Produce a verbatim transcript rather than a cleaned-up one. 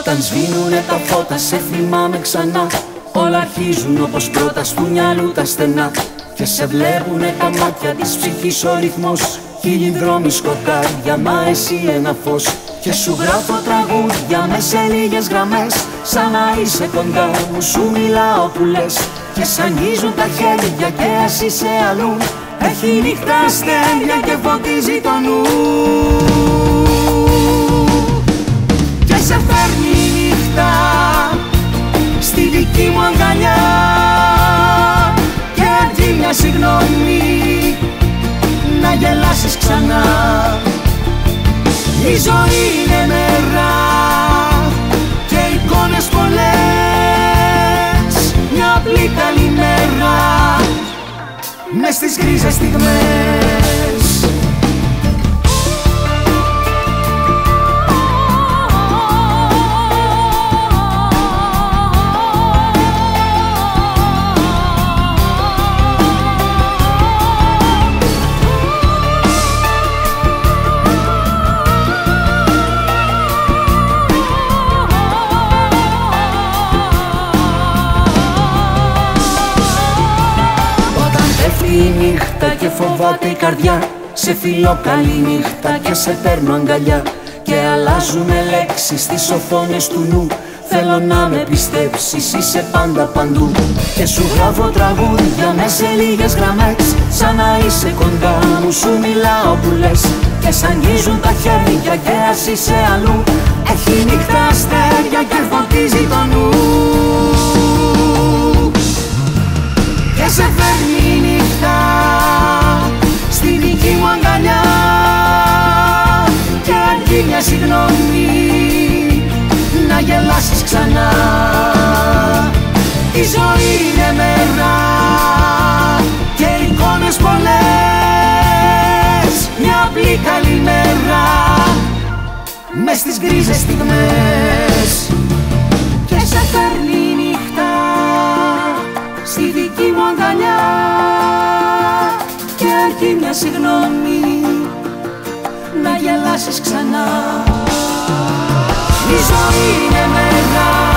Όταν σβήνουνε τα φώτα σε θυμάμαι ξανά. Όλα αρχίζουν όπως πρώτα στου μυαλού τα στενά. Και σε βλέπουνε τα μάτια της ψυχής ο ρυθμός. Χίλιοι δρόμοι σκοτάδια, μα εσύ ένα φως. Και σου γράφω τραγούδια με σε λίγες γραμμές. Σαν να είσαι κοντά μου, σου μιλάω που λες. Και σ' αγγίζουν τα χέρια και εσύ είσαι αλλού. Έχει νύχτα αστέρια και φωτίζει το νου. Και σε φέρνει η νύχτα στη δική μου αγκαλιά. Και αντί μια συγγνώμη να γελάσεις ξανά. Η ζωή είναι μέρα και εικόνες πολλές. Μια απλή καλημέρα μες στις γκρίζες στιγμές. Η νύχτα και φοβάται η καρδιά. Σε φιλώ καλή νύχτα και σε παίρνω αγκαλιά. Και αλλάζουνε λέξεις στις οθόνες του νου. Θέλω να με πιστέψεις, είσαι πάντα παντού. Και σου γράφω τραγούδια με σε λίγες γραμμές. Σαν να είσαι κοντά μου, σου μιλάω που λες. Και σ' αγγίζουν τα χέρια και ας είσαι αλλού. Έχει νύχτα αστέρια και φωτίζει το νου. Και σε φέρνει η νύχτα στη δική μου αγκαλιά. Και αρκεί μια συγγνώμη να γελάσεις ξανά. Η ζωή είναι μέρα και εικόνες πολλές. Μια απλή καλημέρα μες στις γκρίζες στιγμές. Και σε φέρνει η νύχτα στη δική μου αγκαλιά. Και αρκεί μια συγγνώμη να γελάσεις ξανά. Η ζωή είναι μέρα